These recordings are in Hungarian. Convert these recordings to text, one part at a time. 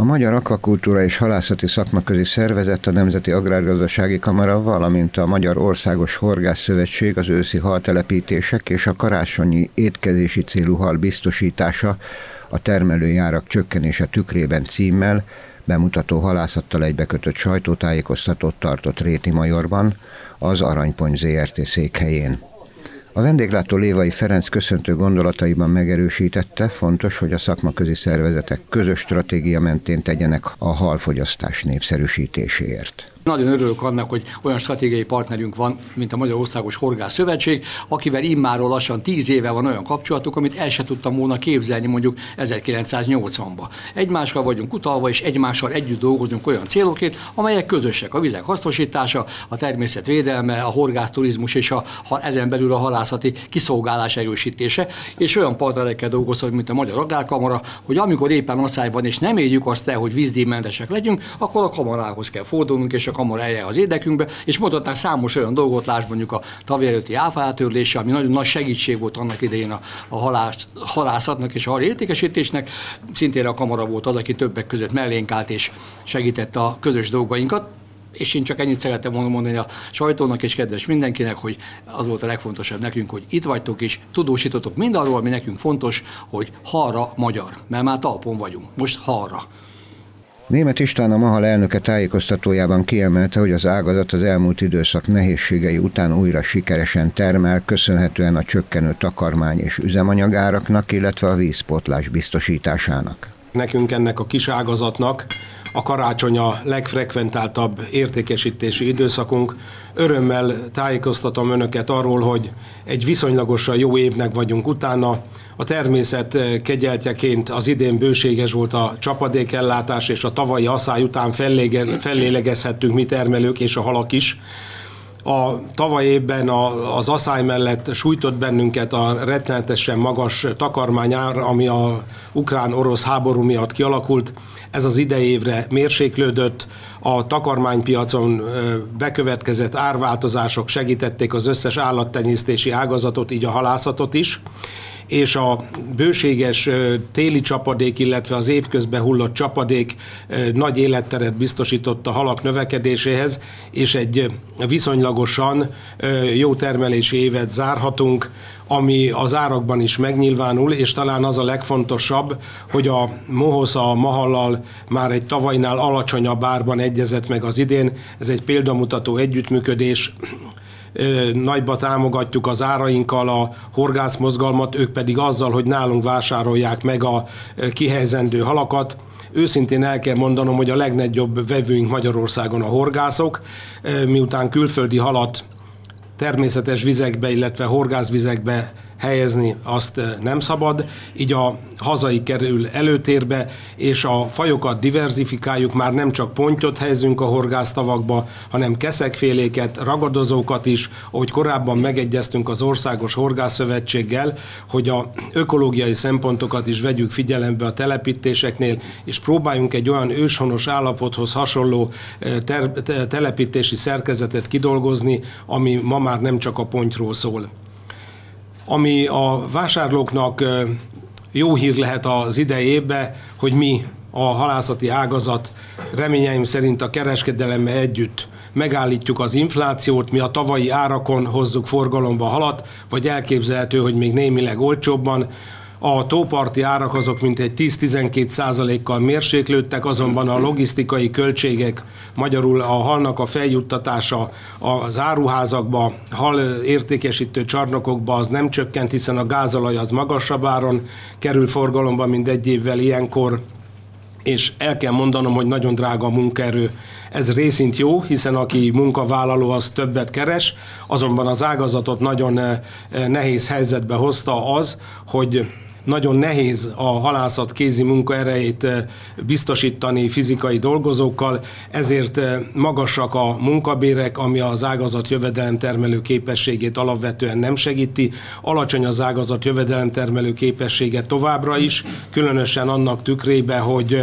Magyar Akvakultúra és Halászati Szakmaközi Szervezet, a Nemzeti Agrárgazdasági Kamara, valamint a Magyar Országos Horgászszövetség az őszi haltelepítések és a karácsonyi étkezési célú hal biztosítása a termelői árak csökkenése tükrében címmel bemutató halászattal egybekötött sajtótájékoztatót tartott Rétimajorban, az Aranypont Zrt. Székhelyén. A vendéglátó Lévai Ferenc köszöntő gondolataiban megerősítette, fontos, hogy a szakmaközi szervezetek közös stratégia mentén tegyenek a halfogyasztás népszerűsítéséért. Nagyon örülök annak, hogy olyan stratégiai partnerünk van, mint a Magyar Országos Horgászszövetség, akivel immáról lassan 10 éve van olyan kapcsolatuk, amit el se tudtam volna képzelni mondjuk 1980-ban. Egymással vagyunk utalva, és egymással együtt dolgozunk olyan célokért, amelyek közösek: a vizek hasznosítása, a természet védelme, a horgászturizmus és ezen belül a halászati kiszolgálás erősítése, és olyan partnerekkel dolgozunk, mint a Magyar Agrárkamara, hogy amikor éppen asszály van, és nem érjük azt el, hogy vízdíjmentesek legyünk, akkor a kamarához kell fordulnunk, és a kamara eljel az érdekünkbe, és mutatták számos olyan dolgot, lásd mondjuk a tavaly előtti áfátörlése, ami nagyon nagy segítség volt annak idején a halászatnak és a hal értékesítésnek. Szintén a kamara volt az, aki többek között mellénk állt és segítette a közös dolgainkat. És én csak ennyit szerettem volna mondani a sajtónak és kedves mindenkinek, hogy az volt a legfontosabb nekünk, hogy itt vagytok és tudósítotok mindarról, ami nekünk fontos, hogy halra magyar, mert már talpon vagyunk, most halra. Németh István, a MAHAL elnöke tájékoztatójában kiemelte, hogy az ágazat az elmúlt időszak nehézségei után újra sikeresen termel, köszönhetően a csökkenő takarmány és üzemanyagáraknak, illetve a vízpótlás biztosításának. Nekünk, ennek a kis ágazatnak a karácsony a legfrekventáltabb értékesítési időszakunk. Örömmel tájékoztatom önöket arról, hogy egy viszonylagosan jó évnek vagyunk utána. A természet kegyeltjeként az idén bőséges volt a csapadékellátás, és a tavalyi asszály után fellélegezhettünk mi termelők és a halak is. A tavaly évben az asszály mellett sújtott bennünket a rettenetesen magas takarmányár, ami a ukrán-orosz háború miatt kialakult. Ez az idei évre mérséklődött, a takarmánypiacon bekövetkezett árváltozások segítették az összes állattenyésztési ágazatot, így a halászatot is, és a bőséges téli csapadék, illetve az évközben hullott csapadék nagy életteret biztosított a halak növekedéséhez, és egy viszonylagosan jó termelési évet zárhatunk, ami az árakban is megnyilvánul, és talán az a legfontosabb, hogy a MOHOSZ a MAHAL-lal már egy tavalynál alacsonyabb árban egyezett meg az idén. Ez egy példamutató együttműködés. Nagyba támogatjuk az árainkkal a horgászmozgalmat, ők pedig azzal, hogy nálunk vásárolják meg a kihelyzendő halakat. Őszintén el kell mondanom, hogy a legnagyobb vevőink Magyarországon a horgászok, miután külföldi halat természetes vizekbe, illetve horgászvizekbe helyezni azt nem szabad, így a hazai kerül előtérbe, és a fajokat diverzifikáljuk, már nem csak pontyot helyezünk a horgásztavakba, hanem keszekféléket, ragadozókat is, ahogy korábban megegyeztünk az Országos Horgászszövetséggel, hogy a ökológiai szempontokat is vegyük figyelembe a telepítéseknél, és próbáljunk egy olyan őshonos állapothoz hasonló telepítési szerkezetet kidolgozni, ami ma már nem csak a pontyról szól. Ami a vásárlóknak jó hír lehet az idei évben, hogy mi, a halászati ágazat reményeim szerint a kereskedelemmel együtt megállítjuk az inflációt, mi a tavalyi árakon hozzuk forgalomba a halat, vagy elképzelhető, hogy még némileg olcsóbban. A tóparti árak azok mintegy 10-12%-kal mérséklődtek, azonban a logisztikai költségek, magyarul a halnak a feljuttatása az áruházakba, hal értékesítő csarnokokba az nem csökkent, hiszen a gázolaj az magasabb áron kerül forgalomba, mint egy évvel ilyenkor, és el kell mondanom, hogy nagyon drága a munkaerő. Ez részint jó, hiszen aki munkavállaló, az többet keres, azonban az ágazatot nagyon nehéz helyzetbe hozta az, hogy nagyon nehéz a halászat kézi munkaerejét biztosítani fizikai dolgozókkal, ezért magasak a munkabérek, ami az ágazat jövedelemtermelő képességét alapvetően nem segíti. Alacsony az ágazat jövedelemtermelő képessége továbbra is, különösen annak tükrében, hogy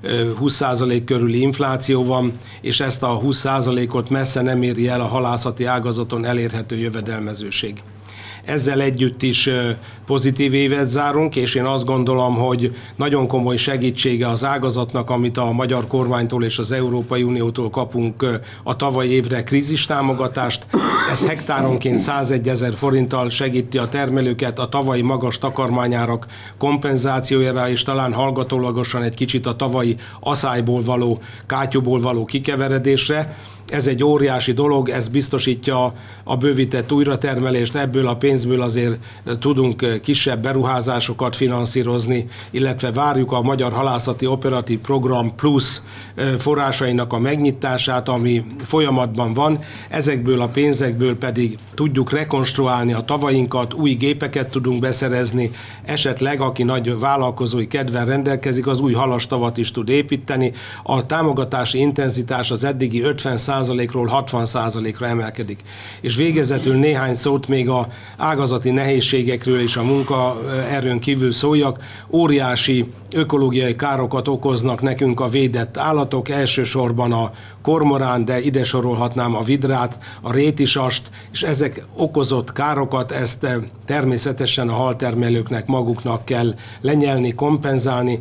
20% körüli infláció van, és ezt a 20%-ot messze nem éri el a halászati ágazaton elérhető jövedelmezőség. Ezzel együtt is pozitív évet zárunk, és én azt gondolom, hogy nagyon komoly segítsége az ágazatnak, amit a magyar kormánytól és az Európai Uniótól kapunk a tavalyi évre krízistámogatást. Ez hektáronként 101 000 forinttal segíti a termelőket a tavalyi magas takarmányárak kompenzációjára, és talán hallgatólagosan egy kicsit a tavalyi aszályból való, kátyúból való kikeveredésre. Ez egy óriási dolog, ez biztosítja a bővített újratermelést, ebből a pénzből azért tudunk kisebb beruházásokat finanszírozni, illetve várjuk a Magyar Halászati Operatív Program Plus forrásainak a megnyitását, ami folyamatban van. Ezekből a pénzekből pedig tudjuk rekonstruálni a tavainkat, új gépeket tudunk beszerezni, esetleg aki nagy vállalkozói kedvel rendelkezik, az új halastavat is tud építeni. A támogatási intenzitás az eddigi 50%-ról 60%-ra emelkedik. És végezetül néhány szót még az ágazati nehézségekről és a munkaerőn kívül szóljak. Óriási ökológiai károkat okoznak nekünk a védett állatok, elsősorban a kormorán, de ide sorolhatnám a vidrát, a rétisast, és ezek okozott károkat, ezt természetesen a haltermelőknek maguknak kell lenyelni, kompenzálni.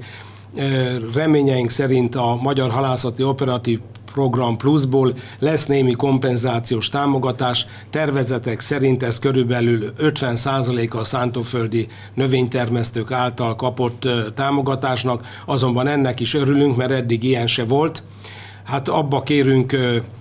Reményeink szerint a Magyar Halászati Operatív Program Pluszból lesz némi kompenzációs támogatás. Tervezetek szerint ez körülbelül 50%-a a szántóföldi növénytermesztők által kapott támogatásnak, azonban ennek is örülünk, mert eddig ilyen se volt. Hát abba kérünk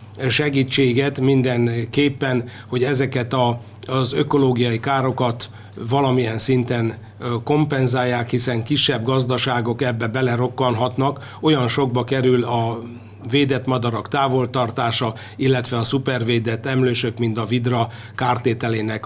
segítséget mindenképpen, hogy ezeket az ökológiai károkat valamilyen szinten kompenzálják, hiszen kisebb gazdaságok ebbe belerokkanhatnak, olyan sokba kerül a védett madarak távoltartása, illetve a szupervédett emlősök, mint a vidra kártételének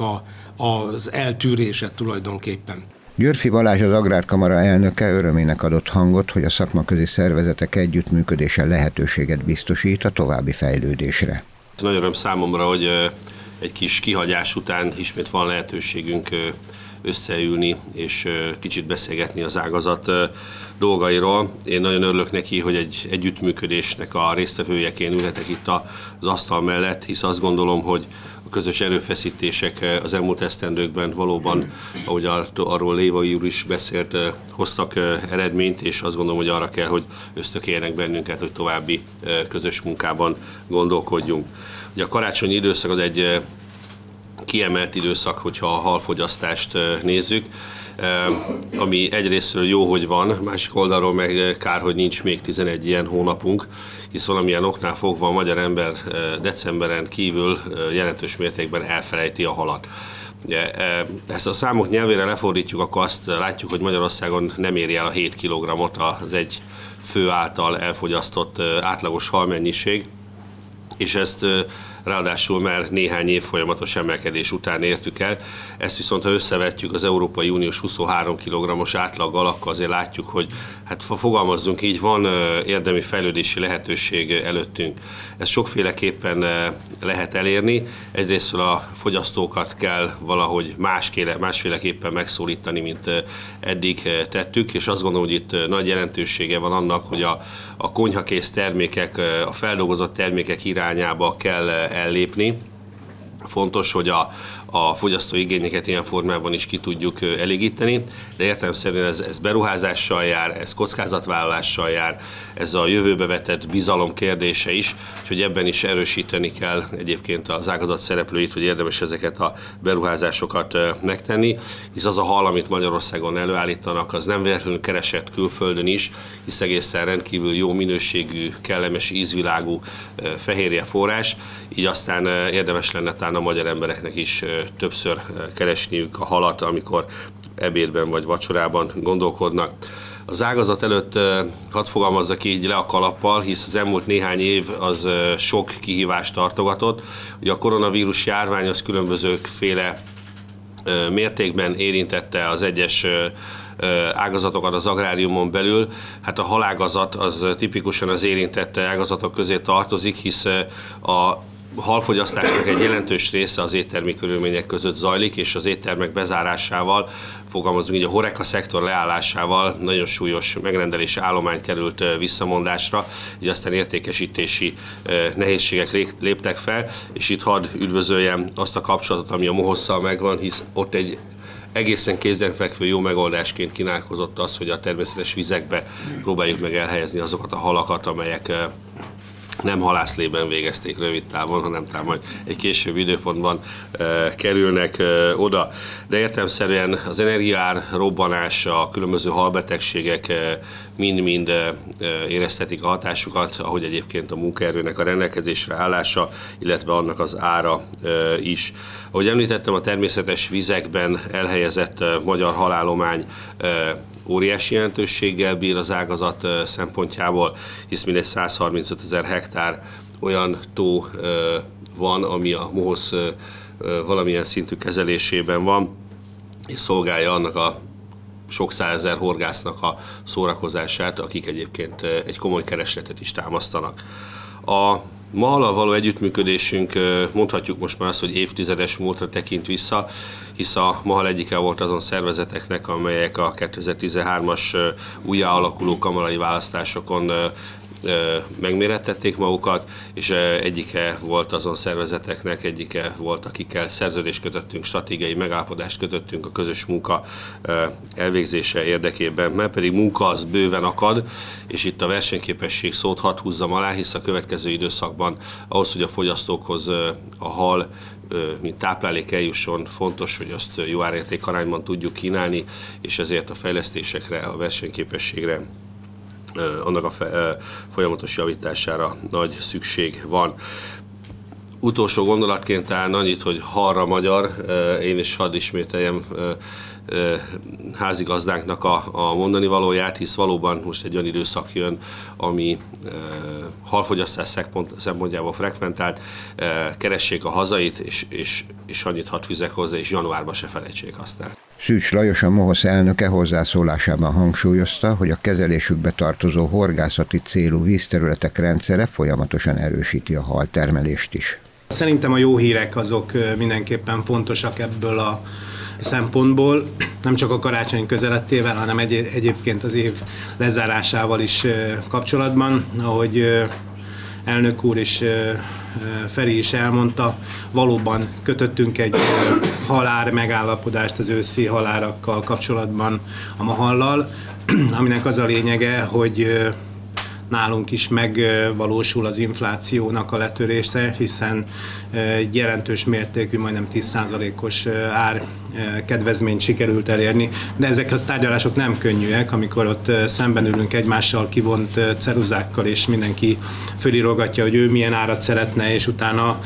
az eltűrése tulajdonképpen. Györffy Balázs, az Agrárkamara elnöke örömének adott hangot, hogy a szakmaközi szervezetek együttműködése lehetőséget biztosít a további fejlődésre. Nagy öröm számomra, hogy egy kis kihagyás után ismét van lehetőségünk összeülni és kicsit beszélgetni az ágazat dolgairól. Én nagyon örülök neki, hogy egy együttműködésnek a résztvevőjeként ülhetek itt az asztal mellett, hisz azt gondolom, hogy a közös erőfeszítések az elmúlt esztendőkben valóban, ahogy arról Lévai úr is beszélt, hoztak eredményt, és azt gondolom, hogy arra kell, hogy ösztökéljenek bennünket, hogy további közös munkában gondolkodjunk. Ugye a karácsonyi időszak az egy kiemelt időszak, hogyha a halfogyasztást nézzük, ami egyrésztről jó, hogy van, másik oldalról meg kár, hogy nincs még 11 ilyen hónapunk, hisz valamilyen oknál fogva a magyar ember decemberen kívül jelentős mértékben elfelejti a halat. Ezt a számok nyelvére lefordítjuk, akkor azt látjuk, hogy Magyarországon nem éri el a 7 kg-ot az egy fő által elfogyasztott átlagos halmennyiség, és ezt ráadásul már néhány év folyamatos emelkedés után értük el. Ezt viszont, ha összevetjük az Európai Uniós 23 kg-os átlaggal, akkor azért látjuk, hogy hát fogalmazzunk így, van érdemi fejlődési lehetőség előttünk. Ezt sokféleképpen lehet elérni. Egyrésztről a fogyasztókat kell valahogy másféleképpen megszólítani, mint eddig tettük, és azt gondolom, hogy itt nagy jelentősége van annak, hogy a konyhakész termékek, a feldolgozott termékek irányába kell ellépni. Fontos, hogy a fogyasztói igényeket ilyen formában is ki tudjuk elégíteni, de értelemszerűen ez beruházással jár, ez kockázatvállalással jár, ez a jövőbe vetett bizalom kérdése is, úgyhogy ebben is erősíteni kell egyébként az ágazat szereplőit, hogy érdemes ezeket a beruházásokat megtenni, hisz az a hal, amit Magyarországon előállítanak, az nem véletlenül keresett külföldön is, hisz egészen rendkívül jó minőségű, kellemes ízvilágú fehérje forrás, így aztán érdemes lenne talán a magyar embereknek is többször keresniük a halat, amikor ebédben vagy vacsorában gondolkodnak. Az ágazat előtt hadd fogalmazzak így le a kalappal, hisz az elmúlt néhány év az sok kihívást tartogatott. Ugye a koronavírus járvány az különbözőféle mértékben érintette az egyes ágazatokat az agráriumon belül. Hát a halágazat az tipikusan az érintett ágazatok közé tartozik, hisz a halfogyasztásnak egy jelentős része az éttermi körülmények között zajlik, és az éttermek bezárásával, fogalmazunk így, a HoReCa szektor leállásával nagyon súlyos megrendelési állomány került visszamondásra, így aztán értékesítési nehézségek léptek fel, és itt hadd üdvözöljem azt a kapcsolatot, ami a MOHOS-szal megvan, hisz ott egy egészen kézenfekvő jó megoldásként kínálkozott az, hogy a természetes vizekbe próbáljuk meg elhelyezni azokat a halakat, amelyek nem halászlében végezték rövid távon, hanem talán majd egy későbbi időpontban kerülnek oda. De értelemszerűen az energiaár robbanása, a különböző halbetegségek mind-mind éreztetik a hatásukat, ahogy egyébként a munkaerőnek a rendelkezésre állása, illetve annak az ára is. Ahogy említettem, a természetes vizekben elhelyezett magyar halállomány óriási jelentőséggel bír az ágazat szempontjából, hisz mindegy 135 000 hektár olyan tó van, ami a MOHOS valamilyen szintű kezelésében van, és szolgálja annak a sok százezer horgásznak a szórakozását, akik egyébként egy komoly keresletet is támasztanak. A mahallal való együttműködésünk, mondhatjuk most már azt, hogy évtizedes múltra tekint vissza, hisz a Mahal egyike volt azon szervezeteknek, amelyek a 2013-as újjáalakuló kamarai választásokon megmérettették magukat, és egyike volt azon szervezeteknek, egyike volt, akikkel szerződést kötöttünk, stratégiai megállapodást kötöttünk a közös munka elvégzése érdekében, mert pedig munka az bőven akad, és itt a versenyképesség szót hadd húzzam alá, hisz a következő időszakban ahhoz, hogy a fogyasztókhoz a hal mint táplálék eljusson, fontos, hogy azt jó árérték arányban tudjuk kínálni, és ezért a fejlesztésekre, a versenyképességre, annak a folyamatos javítására nagy szükség van. Utolsó gondolatként talán annyit, hogy halra magyar, én is hadd ismételjem házigazdánknak a mondani valóját, hisz valóban most egy olyan időszak jön, ami halfogyasztás szempontjából frekventált, keressék a hazait, és annyit hadd fűzek hozzá, és januárban se felejtsék azt el. Szűcs Lajos, a MOHOS elnöke hozzászólásában hangsúlyozta, hogy a kezelésükbe tartozó horgászati célú vízterületek rendszere folyamatosan erősíti a haltermelést is. Szerintem a jó hírek azok mindenképpen fontosak ebből a szempontból, nem csak a karácsony közelettével, hanem egyébként az év lezárásával is kapcsolatban, ahogy elnök úr és Feri is elmondta, valóban kötöttünk egy halár megállapodást az őszi halárakkal kapcsolatban a Mahallal, aminek az a lényege, hogy nálunk is megvalósul az inflációnak a letörése, hiszen egy jelentős mértékű, majdnem 10%-os ár kedvezményt sikerült elérni, de ezek a tárgyalások nem könnyűek, amikor ott szemben ülünk egymással kivont ceruzákkal, és mindenki fölirogatja, hogy ő milyen árat szeretne, és utána,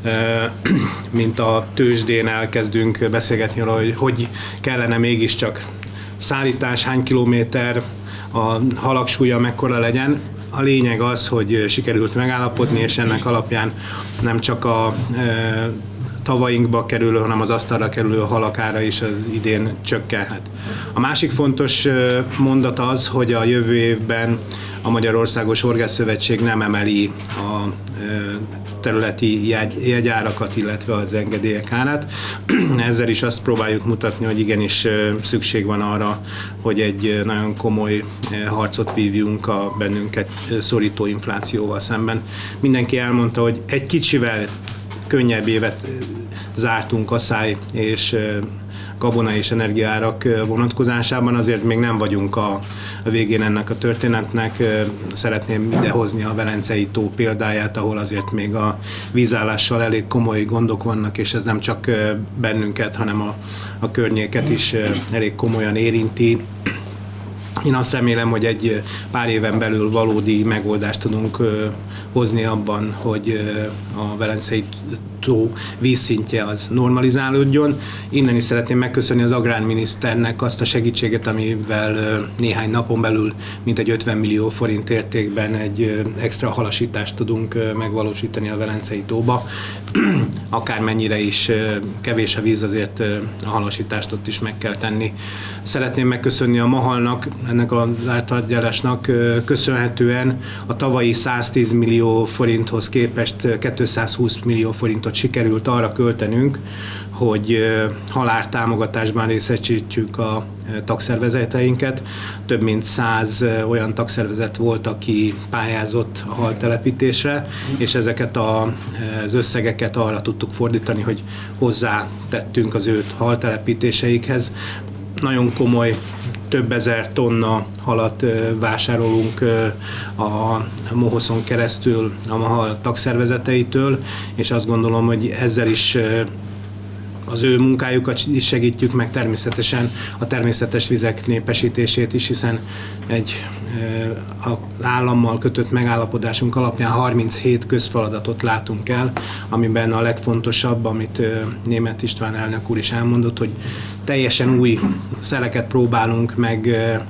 mint a tőzsdén elkezdünk beszélgetni arról, hogy kellene mégiscsak szállítás, hány kilométer, a halak súlya mekkora legyen. A lényeg az, hogy sikerült megállapodni, és ennek alapján nem csak a tavainkba kerülő, hanem az asztalra kerülő halak ára is az idén csökkenhet. A másik fontos mondat az, hogy a jövő évben a Magyarországos Horgászszövetség nem emeli a területi jegyárakat, illetve az engedélyek árát. Ezzel is azt próbáljuk mutatni, hogy igenis szükség van arra, hogy egy nagyon komoly harcot vívjunk a bennünket szorító inflációval szemben. Mindenki elmondta, hogy egy kicsivel könnyebb évet zártunk asszály és gabona és energiaárak vonatkozásában, azért még nem vagyunk a végén ennek a történetnek. Szeretném idehozni a Velencei tó példáját, ahol azért még a vízállással elég komoly gondok vannak, és ez nem csak bennünket, hanem a környéket is elég komolyan érinti. Én azt remélem, hogy egy pár éven belül valódi megoldást tudunk hozni abban, hogy a Velencei tó vízszintje az normalizálódjon. Innen is szeretném megköszönni az agrárminiszternek azt a segítséget, amivel néhány napon belül mintegy 50 millió forint értékben egy extra halasítást tudunk megvalósítani a Velencei tóba. Akármennyire is kevés a víz, azért a halasítást ott is meg kell tenni. Szeretném megköszönni a Mahalnak, ennek az ártalagyarásnak köszönhetően a tavalyi 110 millió forinthoz képest 220 millió forintot sikerült arra költenünk, hogy halártámogatásban részesítsük a tagszervezeteinket. Több mint 100 olyan tagszervezet volt, aki pályázott a haltelepítésre, és ezeket az összegeket arra tudtuk fordítani, hogy hozzátettünk az ő haltelepítéseikhez. Nagyon komoly, több ezer tonna halat vásárolunk a Mohoszon keresztül a Mahal tagszervezeteitől, és azt gondolom, hogy ezzel is az ő munkájukat is segítjük, meg természetesen a természetes vizek népesítését is, hiszen egy az állammal kötött megállapodásunk alapján 37 közfeladatot látunk el, amiben a legfontosabb, amit Németh István elnök úr is elmondott, hogy teljesen új szeleket próbálunk meg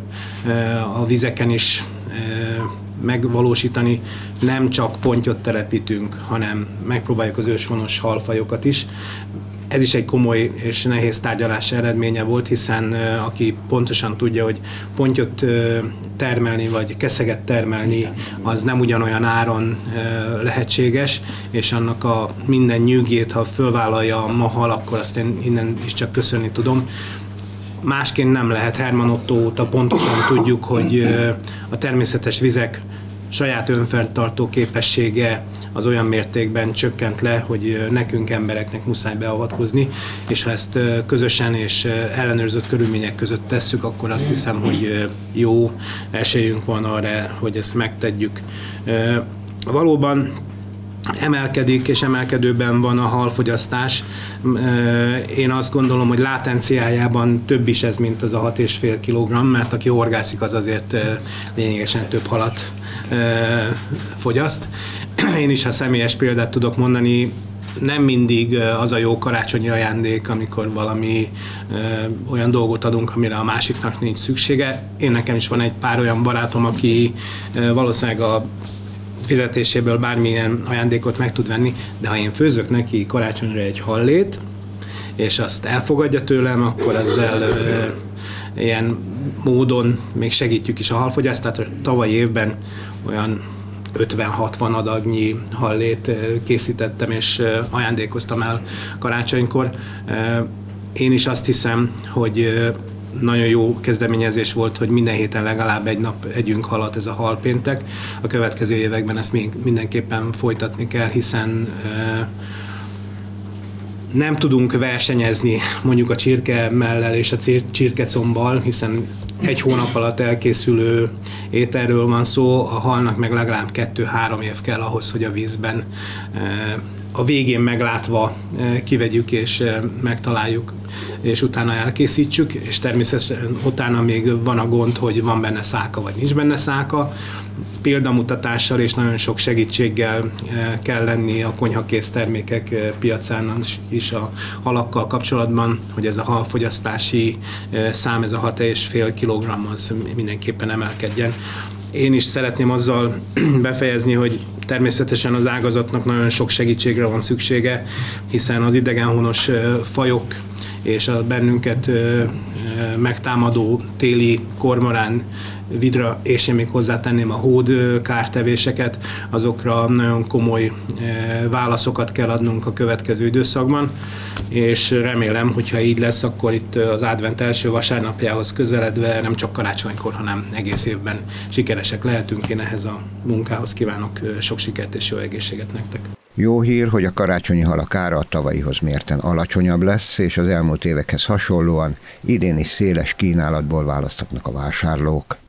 a vizeken is megvalósítani, nem csak pontyot telepítünk, hanem megpróbáljuk az őshonos halfajokat is. Ez is egy komoly és nehéz tárgyalás eredménye volt, hiszen aki pontosan tudja, hogy pontyot termelni vagy keszeget termelni, az nem ugyanolyan áron lehetséges, és annak a minden nyűgét, ha fölvállalja a Mahal, akkor azt én innen is csak köszönni tudom. Másként nem lehet. Hermann Otto óta pontosan tudjuk, hogy a természetes vizek saját önfenntartó képessége az olyan mértékben csökkent le, hogy nekünk embereknek muszáj beavatkozni, és ha ezt közösen és ellenőrzött körülmények között tesszük, akkor azt hiszem, hogy jó esélyünk van arra, hogy ezt megtegyük. Valóban emelkedik, és emelkedőben van a halfogyasztás. Én azt gondolom, hogy látenciájában több is ez, mint az a 6,5 kg, mert aki horgászik, az azért lényegesen több halat fogyaszt. Én is, ha személyes példát tudok mondani, nem mindig az a jó karácsonyi ajándék, amikor valami olyan dolgot adunk, amire a másiknak nincs szüksége. Én nekem is van egy pár olyan barátom, aki valószínűleg a fizetéséből bármilyen ajándékot meg tud venni, de ha én főzök neki karácsonyra egy hallét, és azt elfogadja tőlem, akkor ezzel ilyen módon még segítjük is a halfogyasztást. Tehát tavalyi évben olyan 50-60 adagnyi hallét készítettem, és ajándékoztam el karácsonykor. Én is azt hiszem, hogy nagyon jó kezdeményezés volt, hogy minden héten legalább egy nap együnk halat, ez a halpéntek. A következő években ezt még mindenképpen folytatni kell, hiszen nem tudunk versenyezni mondjuk a csirkemellel és a csirkecombbal, hiszen egy hónap alatt elkészülő ételről van szó, a halnak meg legalább 2-3 év kell ahhoz, hogy a vízben a végén meglátva kivegyük és megtaláljuk, és utána elkészítsük, és természetesen utána még van a gond, hogy van benne száka, vagy nincs benne száka. Példamutatással és nagyon sok segítséggel kell lenni a konyhakész termékek piacán is a halakkal kapcsolatban, hogy ez a halfogyasztási szám, ez a 6,5 kg, az mindenképpen emelkedjen. Én is szeretném azzal befejezni, hogy természetesen az ágazatnak nagyon sok segítségre van szüksége, hiszen az idegenhonos fajok és a bennünket megtámadó téli kormorán, vidra, és én még hozzátenném a hód kártevéseket, azokra nagyon komoly válaszokat kell adnunk a következő időszakban, és remélem, hogyha így lesz, akkor itt az advent első vasárnapjához közeledve nem csak karácsonykor, hanem egész évben sikeresek lehetünk. Én ehhez a munkához kívánok sok sikert és jó egészséget nektek. Jó hír, hogy a karácsonyi halak ára a tavalyihoz mérten alacsonyabb lesz, és az elmúlt évekhez hasonlóan idén is széles kínálatból választhatnak a vásárlók.